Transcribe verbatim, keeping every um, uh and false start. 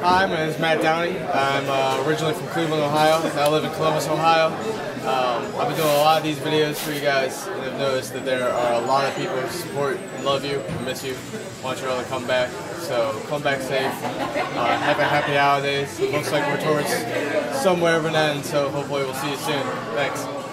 Hi, my name is Matt Downey. I'm uh, originally from Cleveland, Ohio. I live in Columbus, Ohio. Um, I've been doing a lot of these videos for you guys, and I've noticed that there are a lot of people who support and love you and miss you. Want you all to come back. So come back safe. Uh, have a happy holidays. It looks like we're towards somewhere of an end, so hopefully we'll see you soon. Thanks.